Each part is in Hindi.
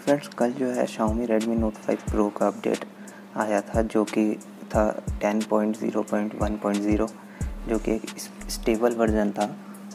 फ्रेंड्स, कल जो है Xiaomi Redmi Note 5 Pro का अपडेट आया था, जो कि था 10.0.1.0, जो कि एक स्टेबल वर्जन था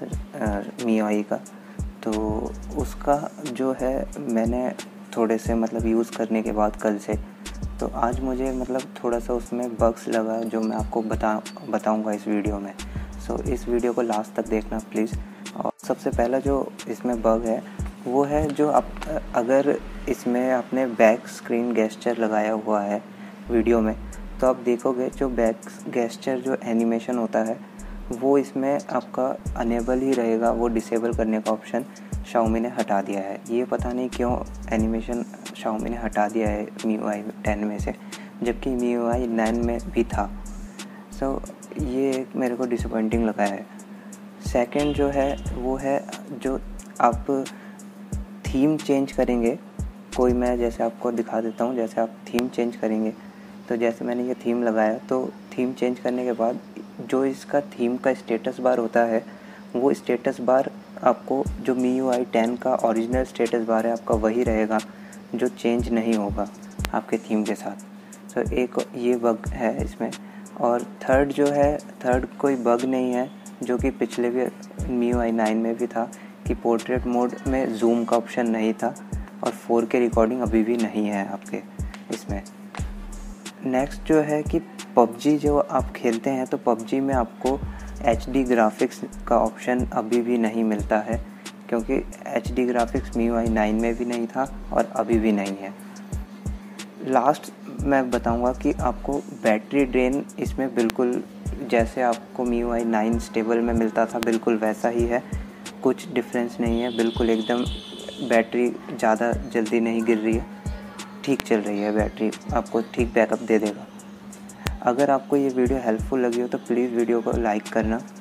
MIUI का। तो उसका जो है मैंने थोड़े से यूज़ करने के बाद कल से, तो आज मुझे थोड़ा सा उसमें बग्स लगा, जो मैं आपको बताऊंगा इस वीडियो में। सो इस वीडियो को लास्ट तक देखना प्लीज़। और सबसे पहला जो इसमें बग है वो है, जो अगर इसमें आपने बैक स्क्रीन गेस्चर लगाया हुआ है वीडियो में, तो आप देखोगे जो बैक गेस्चर जो एनिमेशन होता है वो इसमें आपका अनेबल ही रहेगा। वो डिसेबल करने का ऑप्शन Xiaomi ने हटा दिया है। ये पता नहीं क्यों एनिमेशन Xiaomi ने हटा दिया है MIUI 10 में से, जबकि MIUI 9 में भी था। सो ये मेरे को डिसअपॉइंटिंग लगा है। सेकंड जो है वो है, जो आप थीम चेंज करेंगे कोई, मैं जैसे आपको दिखा देता हूँ। जैसे आप थीम चेंज करेंगे, तो जैसे मैंने ये थीम लगाया, तो थीम चेंज करने के बाद जो इसका थीम का स्टेटस बार होता है, वो स्टेटस बार आपको जो MIUI 10 का ओरिजिनल स्टेटस बार है आपका वही रहेगा, जो चेंज नहीं होगा आपके थीम के साथ। तो एक ये बग है इसमें। और थर्ड जो है, थर्ड कोई बग नहीं है, जो कि पिछले भी MIUI 9 में भी था, कि पोर्ट्रेट मोड में जूम का ऑप्शन नहीं था और 4K रिकॉर्डिंग अभी भी नहीं है आपके इसमें। नेक्स्ट जो है कि PUBG जो आप खेलते हैं, तो PUBG में आपको HD ग्राफिक्स का ऑप्शन अभी भी नहीं मिलता है, क्योंकि HD ग्राफिक्स MIUI 9 में भी नहीं था और अभी भी नहीं है। लास्ट मैं बताऊंगा कि आपको बैटरी ड्रेन इसमें बिल्कुल जैसे आपको MIUI 9 स्टेबल में मिलता था, बिल्कुल वैसा ही है। कुछ डिफरेंस नहीं है, बिल्कुल एकदम बैटरी ज़्यादा जल्दी नहीं गिर रही है, ठीक चल रही है बैटरी, आपको ठीक बैकअप दे देगा। अगर आपको ये वीडियो हेल्पफुल लगी हो तो प्लीज़ वीडियो को लाइक करना।